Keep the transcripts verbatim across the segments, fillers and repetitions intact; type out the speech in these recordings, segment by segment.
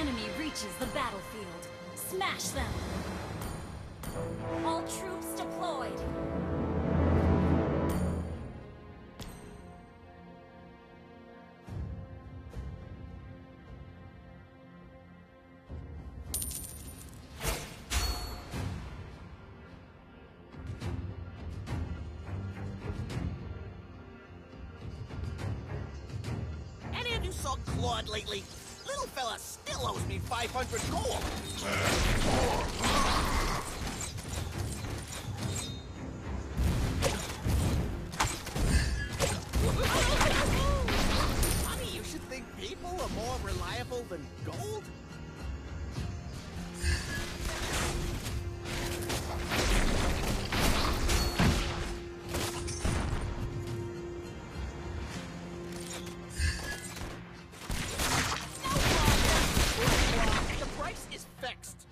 enemy reaches the battlefield, smash them! All troops deployed! Any of you saw Claude lately? Little fella still owes me five hundred gold. Honey, you should think people are more reliable than gold? The price is fixed.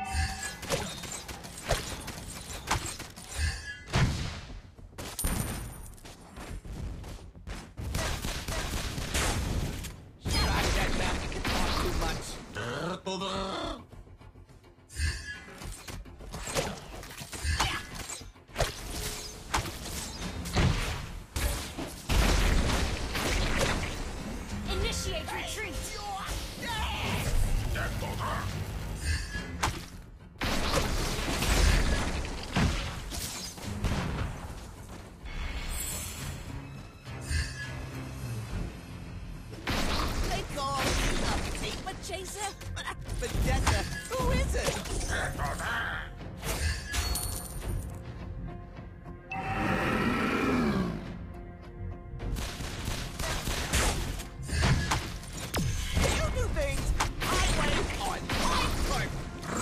Shut up, that man. You can talk too much. Initiate retreat! They call me a paper chaser? Vendetta, who is it? You do things my way on my part.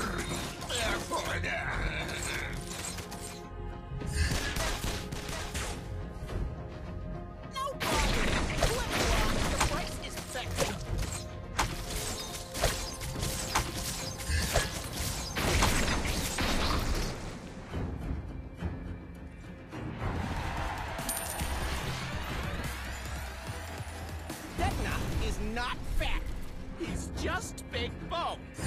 No bargaining. Whoever wants, the price is fixed. Vecna is not fat. He's just big bones.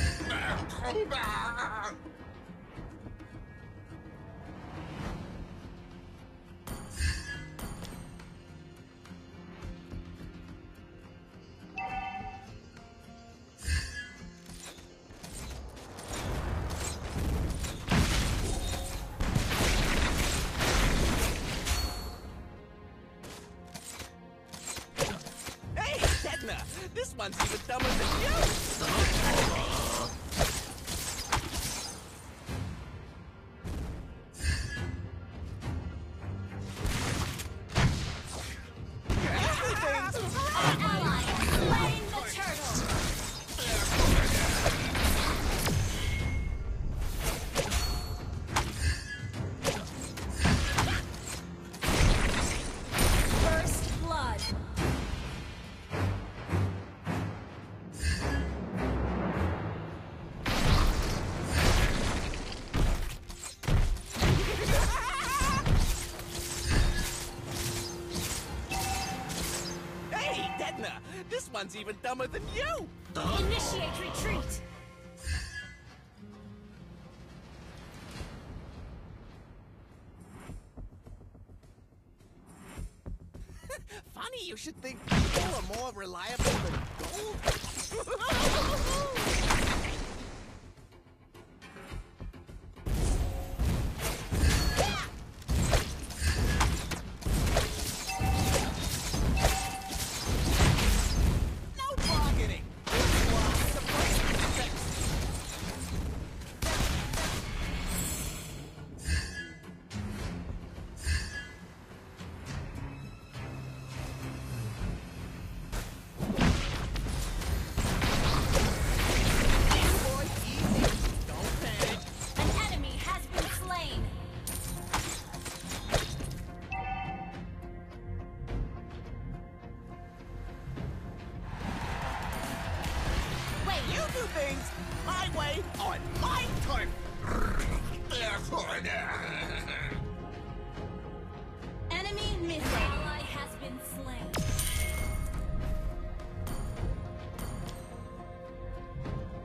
Hey, Vecna, this one's even dumber than you. Everything's An ally has slain the turtle! First blood! Hey, Vecna, this one's even dumber than you. Initiate retreat! Funny, you should think people are more reliable than gold. No bargaining. The price is fixed. Boy, easy. Don't panic. An enemy has been slain! Wait, you do things my way on my turf. Enemy missing! Ally has been slain!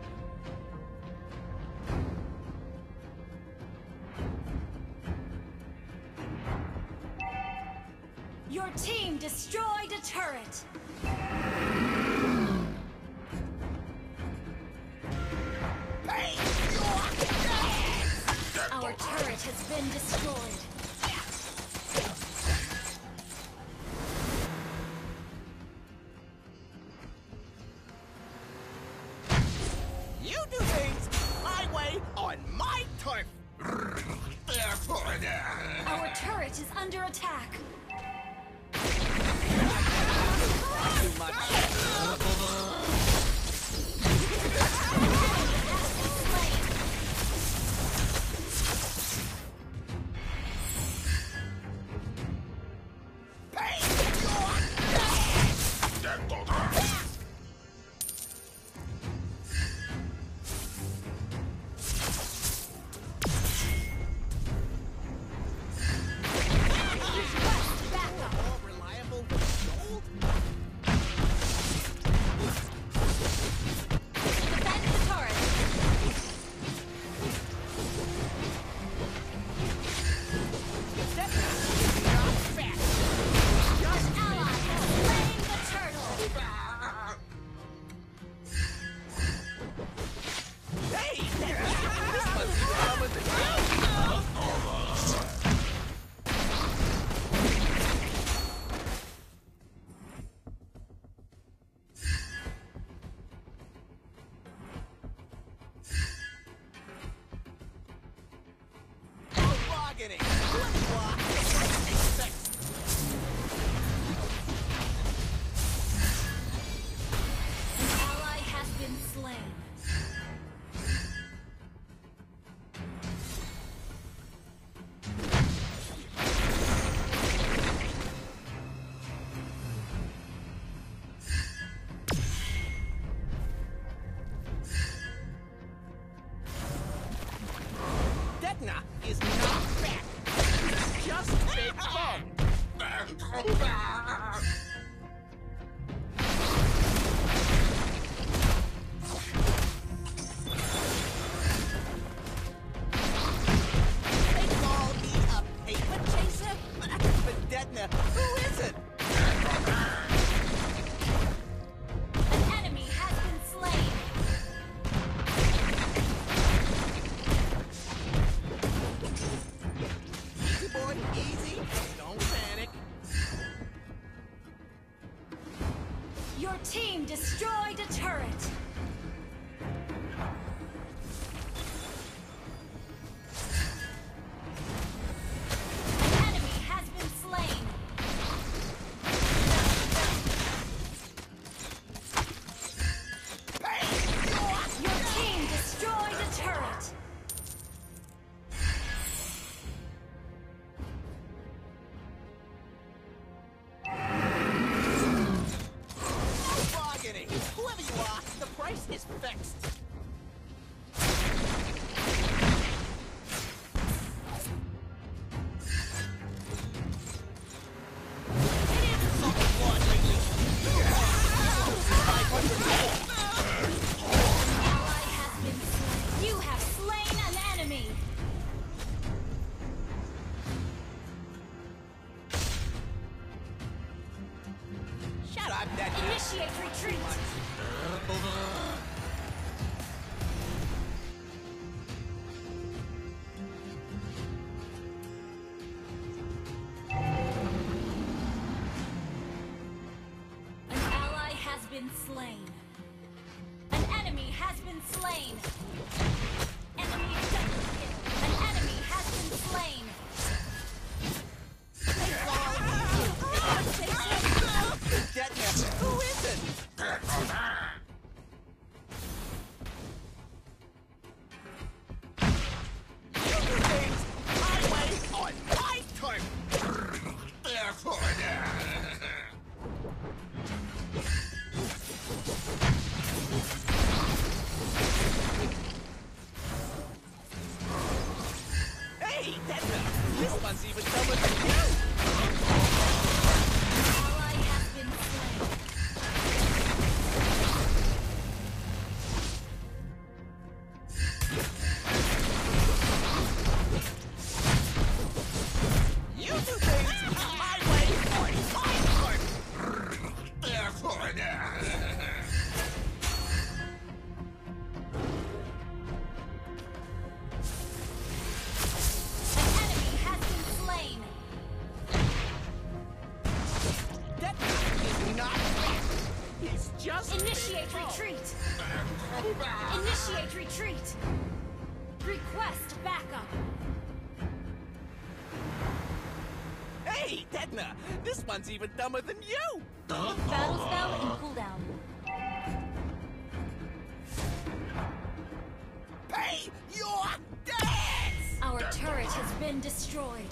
destroyed a turret. Our turret has been destroyed. You do things my way on my turf. Our turret is under attack. Too much. Bargaining. An ally has been slain. Detna is not fat. It's just big fun. They call me a paper chaser, but Detna, who is it? An enemy has been slain. Easy boy, easy. Don't panic. Your team destroyed a turret. An enemy has been slain. Your team destroyed a turret. Bargaining. Whoever you are, the price is fixed. Ally has been slain. You have slain an enemy. Shut up, Detna. Initiate retreat. An ally has been slain. An enemy has been slain. Enemy double kill. An enemy has been slain. Detna, who is it? You do things my way on my turf. Hey, Detna, enemy has been slain. That is not. He's just. Initiate retreat. Initiate retreat. Request backup. Hey, Detna! This one's even dumber than you! Battle spell in cooldown. Pay your debts! Our turret has been destroyed.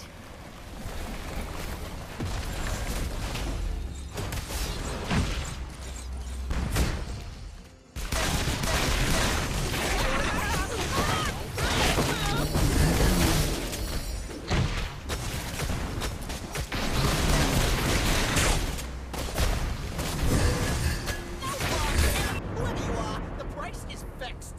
Whoever you are, the price is fixed.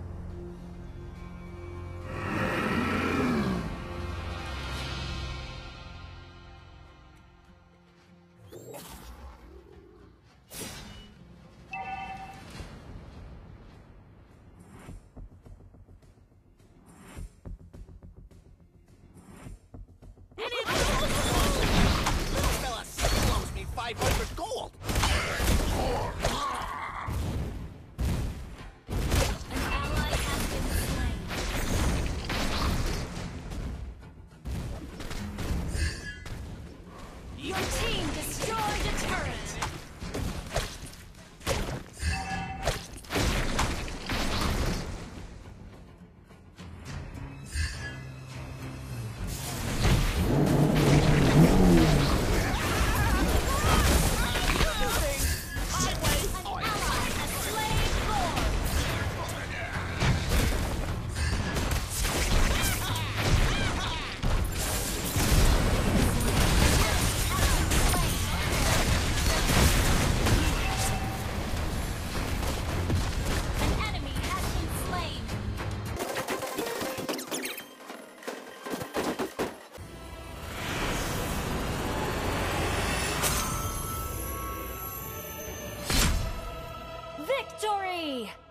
Little fella still owes me five hundred gold. An ally has been slain. Your team destroyed a turret. An ally has slain Lord. An enemy has been slain. Victory!